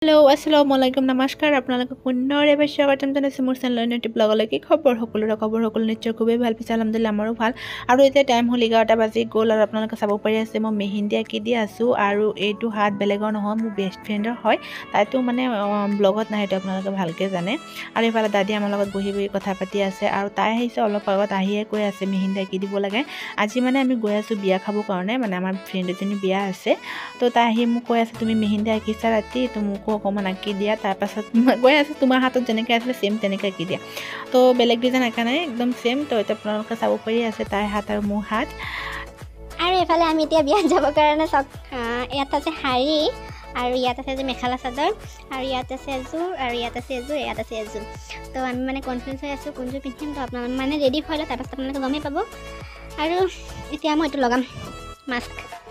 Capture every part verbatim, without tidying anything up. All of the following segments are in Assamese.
हेलो अस्सलामुअलैकुम नमस्कार আপোনালোকক পুনৰ এবাৰ স্বাগতম জনাইছো মোৰ চেনেল ইউটিউব ব্লগলৈকে খবৰ সকলোৰে খবৰ সকলো নিশ্চয় খুবেই ভাল পিছে আলহামদুলিল্লাহ আমাৰো ভাল আৰু এতিয়া টাইম হ'ল এঘাৰটা বাজি গ'ল আৰু আপোনালোকে চাব পাৰি আছে মই মেহেন্দি আঁকি দি আছো আৰু এইটো হাত বেলেগৰ নহয় মোৰ বেষ্ট ফ্ৰেণ্ডৰ হয় তাইতো মানে ব্লগত নাই এটা আপোনালোকে ভালকে জানে আৰু এফালে দাদি আমাৰ লগত বহি বহি কথা পাতি আছে আৰু তাই আহিছে অলপ আগত আহিয়ে কৈ আছে মেহেন্দি আঁকি দিব লাগে আজি মানে আমি গৈ আছো বিয়া খাব কাৰণে মানে আমাৰ ফ্ৰেণ্ড এজনী বিয়া আছে তো তাই আহি মোক কৈ আছে তুমি মেহেন্দি আঁকিছা ৰাতি তো মোক অকমান আঁকি দিয়া তাৰ পাছত গৈ আছে তোমাৰ হাতত যেনেকৈ আছিল সেম তেনেকৈ আঁকি দিয়া তো বেলেগ ডিজাইন আঁকা নাই একদম সেম তো এটা আপোনালোকে চাব পাৰি আছে তাইৰ হাত আৰু মোৰ হাত আৰু এফালে আমি এতিয়া বিয়াত যাব কাৰণে চব ইয়াত আছে শাৰী আৰু ইয়াত আছে যে মেখেলা চাদৰ আৰু ইয়াত আছে এযোৰ আৰু ইয়াত আছে এযোৰ ইয়াত আছে এযোৰ তো আমি মানে কনফিউজ হৈ আছোঁ কোনযোৰ পিন্ধিম তো আপোনালোকে মানে ৰেডি হৈ লওক তাৰপাছত আপোনালোকে গমেই পাব আৰু এতিয়া মই এইটো লগাম মাস্ক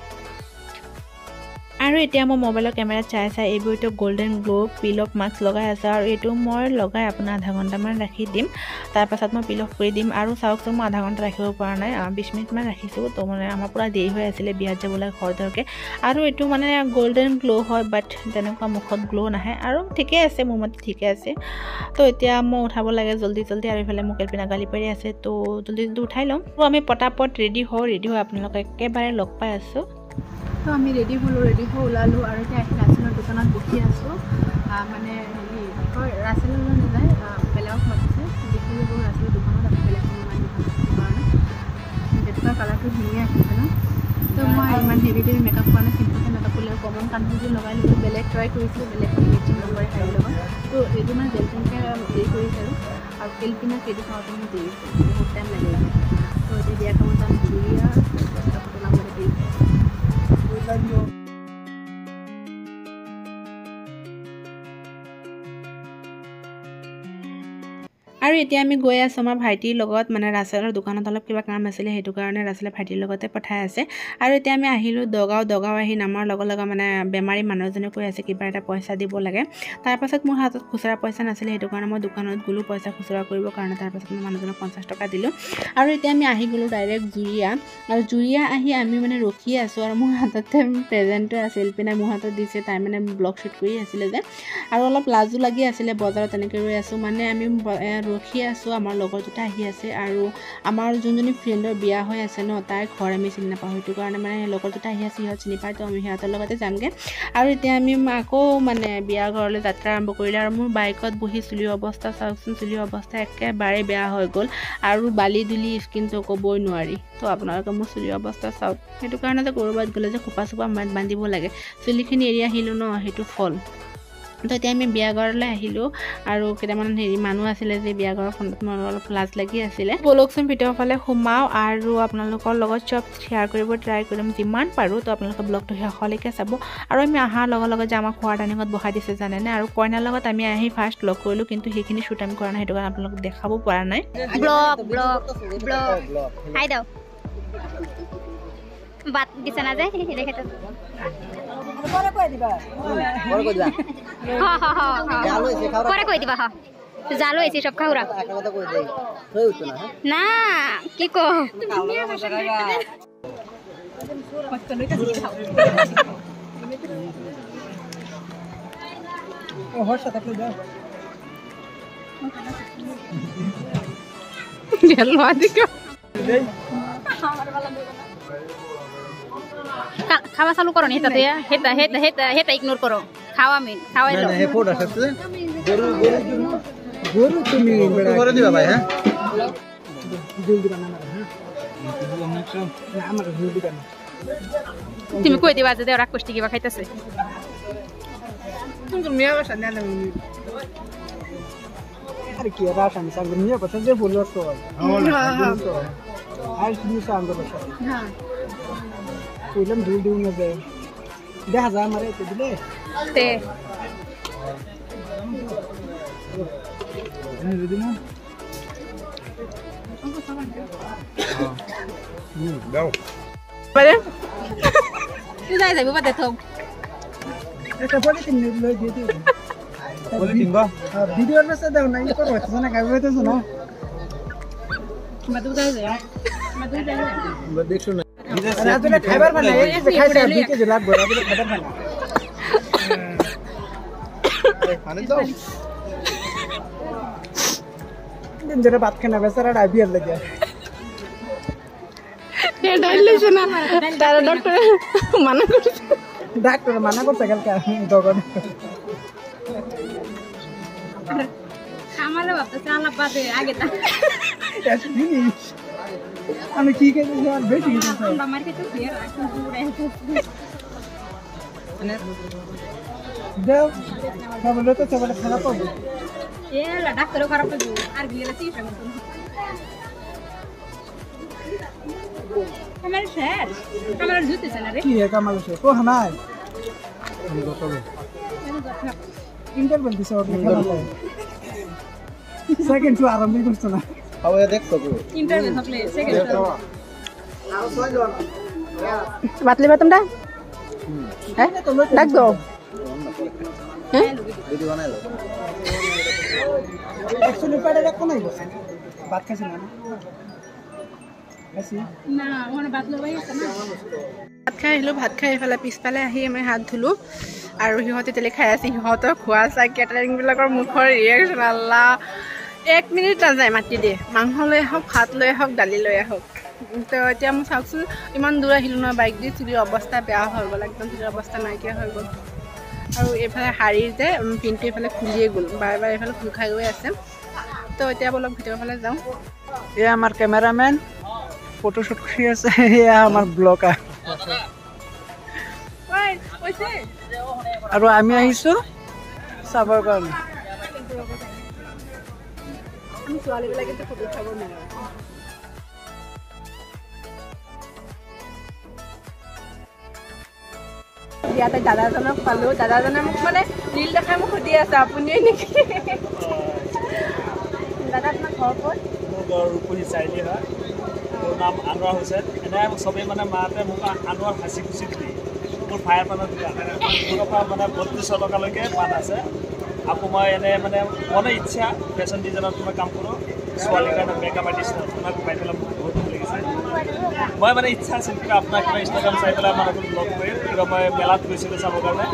আৰু এতিয়া মই মোবাইলৰ কেমেৰাত চাই চাই এইবোৰটো golden glow peel off mask লগাই আছে আৰু এইটো মই লগাই আপোনাৰ আধা ঘণ্টামান ৰাখি দিম তাৰপাছত মই পিল অফ কৰি দিম আৰু চাওকচোন মই আধা ঘণ্টা ৰাখিব পৰা নাই বিছ মিনিটমান ৰাখিছোঁ তো মানে আমাৰ পূৰা দেৰি হৈ আছিলে বিয়াত যাবলৈ খৰধৰকৈ আৰু এইটো মানে গোল্ডেন গ্লো হয় বাট তেনেকুৱা মুখত গ্লো নাহে আৰু ঠিকে আছে মোৰ মতে ঠিকে আছে তো এতিয়া মই উঠাব লাগে জল্দি জল্দি আৰু এইফালে মোক এলপিনা গালি পাৰি আছে তো জল্দি জল্দি উঠাই লওঁ তো আমি পটাপট ৰেডি হওঁ ৰেডি হৈ আপোনালোকক একেবাৰে লগ পাই আছোঁ তো আমি ৰেডি হ'লোঁ ৰেডি হৈ ওলালোঁ আৰু এতিয়া আহি ৰাচেলৰ দোকানত বহি আছোঁ মানে হেৰি কয় ৰাচেলৰ নাযায় বেলেগক মাতিছে দেখিলোঁ গৈ ৰাচেলৰ দোকানত আকৌ বেলেগ কোনোবাই দোকানৰ কাৰণে তেনেকুৱা কালাৰটো ধুনীয়া আহিছে ন তো মই ইমান হেভি হেভি মেকআপ কৰা নাই চিম্পলকৈ মেকআপ কৰিলে আৰু কমন কাণফুলযোৰ লগাই ল'লোঁ বেলেগ ট্ৰাই কৰিছিলোঁ বেলেগ মেচিং নকৰে শাৰীৰ লগত তো এইটো মানে জেলপেনকৈ হেৰি কৰিছে আৰু আৰু তেলপিনা সেইটো খাওঁতে মোৰ দেৰি বহুত টাইম লাগে তো এতিয়া বিয়া কামত যাম জুৰীয়া আৰু এতিয়া আমি গৈ আছোঁ আমাৰ ভাইটিৰ লগত মানে ৰাচেলৰ দোকানত অলপ কিবা কাম আছিলে সেইটো কাৰণে ৰাচেলে ভাইটিৰ লগতে পঠাই আছে আৰু এতিয়া আমি আহিলোঁ দগাঁও দগাঁও আহি নামাৰ লগে লগে মানে বেমাৰী মানুহ এজনে কৈ আছে কিবা এটা পইচা দিব লাগে তাৰপাছত মোৰ হাতত খুচুৰা পইচা নাছিলে সেইটো কাৰণে মই দোকানত গ'লোঁ পইচা খুচুৰা কৰিবৰ কাৰণে তাৰপাছত মই মানুহজনক পঞ্চাছ টকা দিলোঁ আৰু এতিয়া আমি আহি গ'লোঁ ডাইৰেক্ট জুৰীয়া আৰু জুৰীয়া আহি আমি মানে ৰখি আছোঁ আৰু মোৰ হাততে প্ৰেজেণ্টটো আছিল পিনে মোৰ হাতত দিছে তাই মানে ব্লগ শ্বুট কৰি আছিলে যে আৰু অলপ লাজো লাগি আছিলে বজাৰত তেনেকৈ ৰৈ আছোঁ মানে আমি ৰখি আছোঁ আমাৰ লগৰ দুটা আহি আছে আৰু আমাৰ যোনজনী ফ্ৰেণ্ডৰ বিয়া হৈ আছে ন তাইৰ ঘৰ আমি চিনি নাপাওঁ সেইটো কাৰণে মানে লগৰ দুটা আহি আছে সিহঁত চিনি পায় তো আমি সিহঁতৰ লগতে যামগৈ আৰু এতিয়া আমি আকৌ মানে বিয়া ঘৰলৈ যাত্ৰা আৰম্ভ কৰিলে আৰু মোৰ বাইকত বহি চুলিৰ অৱস্থা চাওকচোন চুলিৰ অৱস্থা একেবাৰে বেয়া হৈ গ'ল আৰু বালি দুলি স্কিনটো ক'বই নোৱাৰি তো আপোনালোকে মোৰ চুলিৰ অৱস্থা চাওক সেইটো কাৰণে যে ক'ৰবাত গ'লে যে খোপা চোপা মাত বান্ধিব লাগে চুলিখিনি এৰি আহিলোঁ ন সেইটো ফল তো এতিয়া আমি বিয়া ঘৰলৈ আহিলোঁ আৰু কেইটামান হেৰি মানুহ আছিলে যে বিয়া ঘৰৰ ফোনত মোৰ অলপ লাজ লাগি আছিলে বলকচোন ভিতৰৰ ফালে সোমাওঁ আৰু আপোনালোকৰ লগত চব শ্বেয়াৰ কৰিব ট্ৰাই কৰিম যিমান পাৰোঁ তো আপোনালোকে ব্লগটো শেষলৈকে চাব আৰু আমি অহাৰ লগে লগে যে আমাক খোৱাৰ ডাইনিঙত বহাই দিছে জানেনে আৰু কইনাৰ লগত আমি আহি ফাৰ্ষ্ট লগ কৰিলোঁ কিন্তু সেইখিনি শ্বুট আমি কৰা নাই সেইটো কাৰণে আপোনালোকক দেখাব পৰা নাই ব্লগ ব্লগ ব্লগ হাই দাও বাত দিছে না যে দেখে তো পরে কই দিবা পরে কই দিবা হা হা হা জালো এসে খাওরা পরে কই দিবা হা জালো এসে সব খাওরা একটা কথা কই দেই কই উঠো না না কি কো ও হর সাথে আপনি যাও জালো আদিকে দেই আমার ভালো খাওয়া চালু করো নি তাতে হেটা হেটা হেটা হেটা ইগনোর করো খাওয়া মেন খাওয়াই লো হে ফোট আছে গরু গরু গরু তুমি করে দিবা ভাই হ্যাঁ জলদি বানানা হ্যাঁ না আমার জলদি বানানা তুমি কই দিবা যে ওরা কষ্টি কিবা খাইতেছে তুমি মিয়া বাসা না না আরে কি রাশা আমি সব মিয়া বাসা যে বললো তো হ্যাঁ আর তুমি সাঙ্গ বাসা হ্যাঁ কইলাম দুই দুই না যায় দেখা যায় আমারে তো দিলে তে আমি রেডি না হুম দাও পারে তুই যাই যাইবো বাদে তো এটা বলে তিন লই দিয়ে দিও বলে তিন বা ভিডিওর মেসে দাও না ই করো তো না গাইবে তো না মাদু যাই যায় মাদু যাই যায় দেখছো না রাজুলে খাবার বানাই এই যে খাইছে দুই কেজি লাগবে রাজুলে খাবার বানাই যেটা ভাত খানা বেচারা ডাইবিয়ার লাগে মানা করছে ডাক্তার মানা করছে কালকে দোকান আমার বাবা চালা পাতে আগে তা আমি কি খেতে আর বেশি খেতে আমার কাছে ফের এখন পুরো দাও খাবার তো সবার খারাপ হবে এ ডাক্তারও খারাপ হবে আর গিয়ে চিকিৎসা করতে আমার স্যার আমার জুতে চলে রে কি হে কামাল সে কো হানাই ইন্টারভেল দিছে ওর খেলা সেকেন্ড টু আরম্ভ করছ না আও এ দেখছো তো ইন্টারভেল হলে সেকেন্ড টু বাতলি বাতমটা হ্যাঁ ডাক দাও হ্যাঁ ভিডিও বানাইলো অ্যাকচুয়ালি পেটে রাখো নাই বসে ভাত খাইছ না আসি না ওখানে বাতলো ভাই আছে না ভাত খাই আহিলোঁ ভাত খাই এইফালে পিছফালে আহি আমি হাত ধুলোঁ আৰু সিহঁতে তেলে খাই আছে সিহঁতৰ খোৱা চাই কেটাৰিংবিলাকৰ মুখৰ ৰিয়েকশ্যন আল্লাহ এক মিনিট নাযায় মাতি দিয়ে মাংস লৈ আহক ভাত লৈ আহক দালি লৈ আহক তো এতিয়া মই চাওকচোন ইমান দূৰ আহিলোঁ নহয় বাইক দি চুলিৰ অৱস্থা বেয়া হৈ গ'ল একদম চুলিৰ অৱস্থা নাইকিয়া হৈ গ'ল আৰু এইফালে শাৰীৰ যে পিনটো এইফালে খুলিয়ে গ'ল বাৰে বাৰে এইফালে খোল খাই গৈ আছে তো এতিয়া অলপ ভিতৰৰ ফালে যাওঁ এ আমাৰ কেমেৰামেন ফটোশুট কৰি আছে এয়া আমাৰ ব্লগাৰ আৰু আমি আহিছোঁ চাবৰ কাৰণে আমি ছোৱালীবিলাকে ফটো উঠাব নোৱাৰোঁ ইয়াতে দাদাজনক পালোঁ দাদাজনে মোক মানে ৰীল দেখাই মোক সুধি আছে আপুনিয়ে নেকি দাদা আপোনাৰ ঘৰ ক'ত মোৰ ঘৰ ৰূপহী চাৰিআলি হয় মোৰ নাম আনোৱাৰ হুছেইন এনে চবেই মানে মাতে মোক আনোৱাৰ সাঁচি খুচি দিলে মোৰ ফায়াৰ পানৰ দোকান মোৰ পৰা মানে বত্ৰিছ টকালৈকে পাণ আছে আকৌ মই এনে মানে মনে ইচ্ছা ফেশ্বন ডিজাইনত মই কাম কৰোঁ ছোৱালীৰ কাৰণে মেকআপ আৰ্টিষ্ট আপোনাক পাই পেলাই মোক বহুত ভাল লাগিছে মই মানে ইচ্ছা আছিল কিবা আপোনাক কিবা ইনষ্টাগ্ৰাম চাই পেলাই মানুহটো লগ কৰিম কিবা মই মেলাত গৈছিলোঁ চাবৰ কাৰণে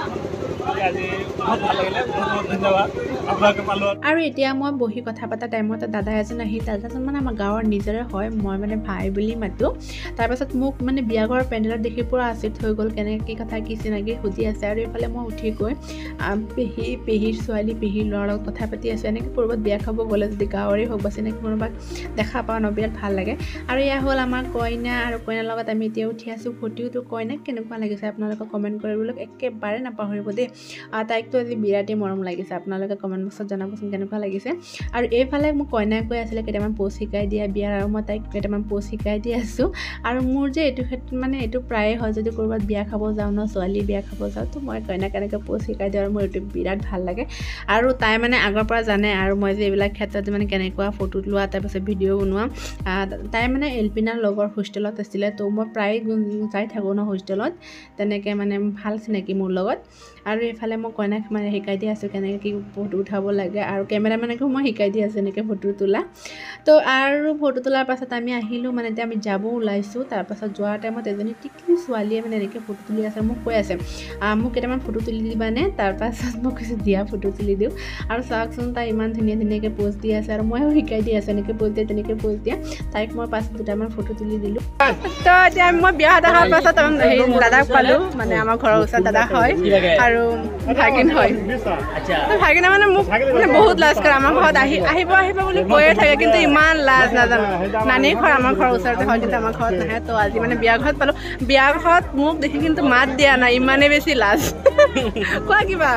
আজি বহুত ভাল লাগিলে বহুত বহুত ধন্যবাদ আপোনাকে পালোঁ আৰু এতিয়া মই বহি কথা পতা টাইমতে দাদা এজন আহি দাদাজন মানে আমাৰ গাঁৱৰ নিজৰে হয় মই মানে ভাই বুলি মাতোঁ তাৰপাছত মোক মানে বিয়া ঘৰৰ পেণ্ডেলত দেখি পুৰা আচৰিত হৈ গ'ল কেনেকৈ কি কথা কি চিনাকি সুধি আছে আৰু এইফালে মই উঠি গৈ পেহী পেহীৰ ছোৱালী পেহীৰ ল'ৰাৰ লগত কথা পাতি আছোঁ এনেকৈ ক'ৰবাত বিয়া খাব গ'লে যদি গাঁৱৰে হওক বা চিনাকি কোনোবাক দেখা পাওঁ ন বিৰাট ভাল লাগে আৰু এয়া হ'ল আমাৰ কইনা আৰু কইনাৰ লগত আমি এতিয়া উঠি আছোঁ ফটোটো কইনাক কেনেকুৱা লাগিছে আপোনালোকে কমেণ্ট কৰিবলৈ একেবাৰে নাপাহৰিব দেই তাইকতো আজি বিৰাটেই মৰম লাগিছে আপোনালোকে কমেণ্ট বক্সত জনাবচোন কেনেকুৱা লাগিছে আৰু এইফালে মোক কইনাই কৈ আছিলে কেইটামান পোষ্ট শিকাই দিয়া বিয়াৰ আৰু মই তাইক কেইটামান পোষ্ট শিকাই দি আছোঁ আৰু মোৰ যে এইটো ক্ষেত্ৰত মানে এইটো প্ৰায়ে হয় যদি ক'ৰবাত বিয়া খাব যাওঁ ন ছোৱালী বিয়া খাব যাওঁ তো মই কইনাক কেনেকৈ পোষ্ট শিকাই দিওঁ আৰু মোৰ এইটো বিৰাট ভাল লাগে আৰু তাই মানে আগৰ পৰা জানে আৰু মই যে এইবিলাক ক্ষেত্ৰত মানে কেনেকুৱা ফটো লোৱা তাৰপাছত ভিডিঅ' বনোৱা তাই মানে এলপিনাৰ লগৰ হোষ্টেলত আছিলে তো মই প্ৰায় যাই থাকোঁ ন হোষ্টেলত তেনেকৈ মানে ভাল চিনাকি মোৰ লগত আৰু এইফালে মই কইনাক মানে শিকাই দি আছোঁ কেনেকৈ কি ফটো উঠাব লাগে আৰু কেমেৰামেনকো মই শিকাই দি আছোঁ এনেকৈ ফটো তোলা তো আৰু ফটো তোলাৰ পাছত আমি আহিলোঁ মানে এতিয়া আমি যাব ওলাইছোঁ তাৰপাছত যোৱাৰ টাইমত এজনী টিকলি ছোৱালীয়ে মানে এনেকৈ ফটো তুলি আছে মোক কৈ আছে মোক কেইটামান ফটো তুলি দিবানে তাৰপাছত মই কৈছোঁ দিয়া ফটো তুলি দিওঁ আৰু চাওকচোন তাই ইমান ধুনীয়া ধুনীয়াকৈ পোষ্ট দি আছে আৰু ময়ো শিকাই দি আছোঁ এনেকৈ পোষ্ট দিয়া তেনেকৈ পোষ্ট দিয়া তাইক মই পাছত দুটামান ফটো তুলি দিলোঁ তো এতিয়া মই বিয়া দেখাৰ পাছত হেৰি দাদাক পালোঁ মানে আমাৰ ঘৰৰ ওচৰত দাদা হয় আৰু ভাগিন হয় ভাগিনে মানে মোক মানে বহুত লাজ কৰে আমাৰ ঘৰত আহি আহিব আহিব বুলি কৈয়ে থাকে কিন্তু ইমান লাজ নাজানো নানীৰ ঘৰ আমাৰ ঘৰৰ ওচৰতে হয় কিন্তু আমাৰ ঘৰত নাহে তো আজি মানে বিয়া ঘৰত পালোঁ বিয়া ঘৰত মোক দেখি কিন্তু মাত দিয়া নাই ইমানেই বেছি লাজ কোৱা কিবা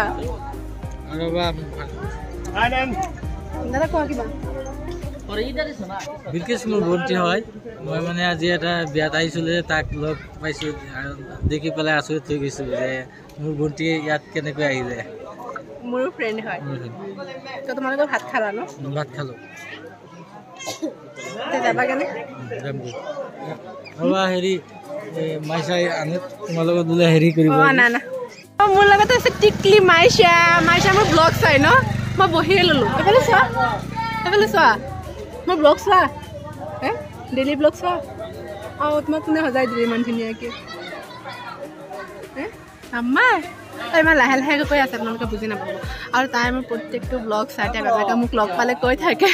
দাদা কোৱা কিবা বিলকিছ মোৰ ভণ্টি হয় মই মানে আজি এটা বিয়াত আহিছিলোঁ যে তাক লগ পাইছোঁ দেখি পেলাই আচৰিত হৈ গৈছোঁ যে মোৰ ভণ্টি ইয়াত কেনেকৈ আহিলে মোৰো ফ্ৰেণ্ড হয় তো তোমালোকে ভাত খালা ন ভাত খালোঁ যাবা কেনে ৰ'বা হেৰি মাইচাই আনে তোমাৰ লগত বোলে হেৰি কৰিব না না মোৰ লগত আছে টিকলি মাইচা মাইচা মোৰ ব্লগ চাই ন মই বহিয়ে ল'লোঁ এইফালে চোৱা এইফালে চোৱা মই ব্লগ চোৱা হে ডেইলি ব্লগ চোৱা অঁ তোমাক কোনে সজাই দিলে ইমান ধুনীয়াকৈ হে আম্মা তাই ইমান লাহে লাহেকৈ কৈ আছে আপোনালোকে বুজি নাপাব আৰু তাই মোৰ প্ৰত্যেকটো ব্লগ চাই তাই বাবাকে মোক লগ পালে কৈ থাকে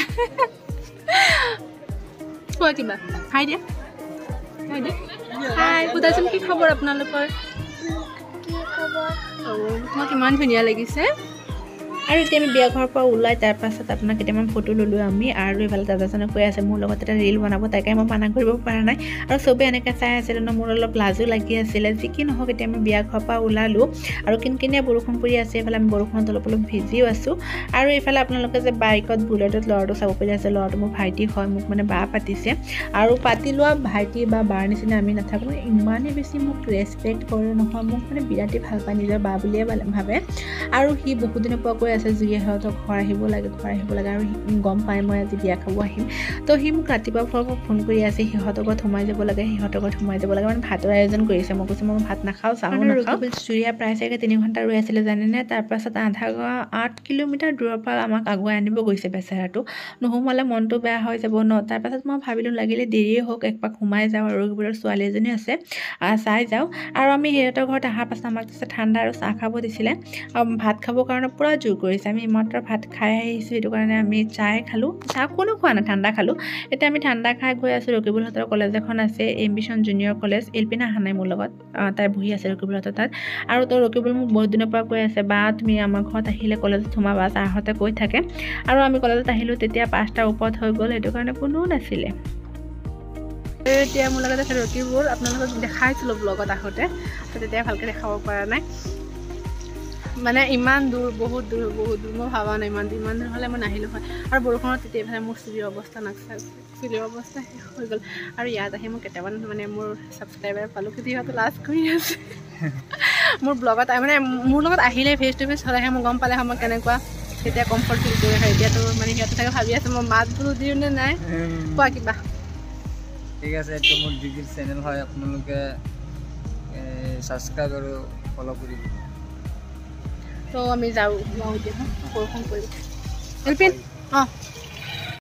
কোৱা কিবা হাই দিয়া হাই দিয়া হাই সোধাচোন কি খবৰ আপোনালোকৰ কি খবৰ তোমাক কিমান ধুনীয়া লাগিছে আৰু এতিয়া আমি বিয়া ঘৰৰ পৰা ওলাই তাৰ পাছত আপোনাক কেইটামান ফটো ল'লোঁ আমি আৰু এইফালে দাদাজনে কৈ আছে মোৰ লগত এটা ৰীল বনাব তাকে মই মানা কৰিব পৰা নাই আৰু চবেই এনেকৈ চাই আছিলে ন মোৰ অলপ লাজো লাগি আছিলে যি কি নহওক এতিয়া আমি বিয়া ঘৰৰ পৰা ওলালোঁ আৰু কিনকিনীয়া বৰষুণ পৰি আছে এইফালে আমি বৰষুণত অলপ অলপ ভিজিও আছোঁ আৰু এইফালে আপোনালোকে যে বাইকত বুলেটত ল'ৰাটো চাব পাৰি আছে ল'ৰাটো মোৰ ভাইটি হয় মোক মানে বা পাতিছে আৰু পাতি লোৱা ভাইটি বা বাৰ নিচিনা আমি নাথাকোঁ ইমানেই বেছি মোক ৰেচপেক্ট কৰে নহয় মোক মানে বিৰাটেই ভাল পায় নিজৰ বা বুলিয়ে ভাবে আৰু সি বহুত দিনৰ পৰা কৈ আছে জুয়ে সিহঁতক ঘৰ আহিব লাগে ঘৰ আহিব লাগে আৰু গম পাই মই আজি বিয়া খাব আহিম তো সি মোক ৰাতিপুৱাৰ পৰা ফোন কৰি আছে সিহঁতৰ ঘৰত সোমাই যাব লাগে সিহঁতৰ ঘৰত সোমাই যাব লাগে মানে ভাতৰ আয়োজন কৰিছে মই কৈছোঁ মই ভাত নাখাওঁ চাওঁ নাখাওঁ চুৰিয়া প্ৰায় চাগে তিনি ঘণ্টা ৰৈ আছিলে জানেনে তাৰপাছত আধা আঠ কিলোমিটাৰ দূৰৰ পৰা আমাক আগুৱাই আনিব গৈছে বেচেৰাটো নোসোমালে মনটো বেয়া হৈ যাব ন তাৰপাছত মই ভাবিলোঁ লাগিলে দেৰিয়ে হওক একপাক সোমাই যাওঁ আৰু ৰকিবুলৰ ছোৱালী এজনী আছে চাই যাওঁ আৰু আমি সিহঁতৰ ঘৰত অহাৰ পাছত আমাক ঠাণ্ডা আৰু চাহ খাব দিছিলে আৰু ভাত খাবৰ কাৰণে পূৰা জোৰ কৰিছে আমি মাত্ৰ ভাত খাই আহিছোঁ সেইটো কাৰণে আমি চাই খালোঁ চাহ কোনো খোৱা নাই ঠাণ্ডা খালোঁ এতিয়া আমি ঠাণ্ডা খাই গৈ আছোঁ ৰকিবুলহঁতৰ কলেজ এখন আছে এম্বিশ্যন জুনিয়ৰ কলেজ এলপিনা অহা নাই মোৰ লগত তাই বহি আছে ৰকিবুলহঁতৰ তাত আৰু তো ৰকিবুল মোক বহুত দিনৰ পৰা কৈ আছে বা তুমি আমাৰ ঘৰত আহিলে কলেজত সোমাবা ছাৰহঁতে কৈ থাকে আৰু আমি কলেজত আহিলোঁ তেতিয়া পাঁচটাৰ ওপৰত হৈ গ'ল সেইটো কাৰণে কোনো নাছিলে এতিয়া মোৰ লগত আছে ৰকিবুল আপোনালোকক দেখাইছিলোঁ ব্লগত আহোঁতে তো তেতিয়া ভালকৈ দেখাব পৰা নাই মানে ইমান দূৰ বহুত দূৰ বহুত দূৰ মই ভাবা নাই ইমান ইমান দূৰ হ'লে মই নাহিলোঁ হয় আৰু বৰষুণত তেতিয়া এইফালে মোৰ চুলিৰ অৱস্থা নাচাই চুলিৰ অৱস্থা শেষ হৈ গ'ল আৰু ইয়াত আহি মই কেইটামান মানে মোৰ ছাবস্ক্ৰাইবাৰ পালোঁ কিন্তু সিহঁতে লাজ কৰি আছে মোৰ ব্লগত মানে মোৰ লগত আহিলে ফেচ টু ফেচ হ'লেহে মই গম পালে হয় মই কেনেকুৱা তেতিয়া কমফৰ্ট ফিল কৰি হয় এতিয়াতো মানে সিহঁতে চাগে ভাবি আছে মই মাত বোলো দিওঁ নে নাই কোৱা কিবা ঠিক আছে এইটো মোৰ ডিগ্ৰীৰ চেনেল হয় আপোনালোকে ছাবস্ক্ৰাইব আৰু ফ'ল' কৰিব তো আমি যাওঁ যাওঁ এতিয়া বৰষুণ পৰিব এলপিন অঁ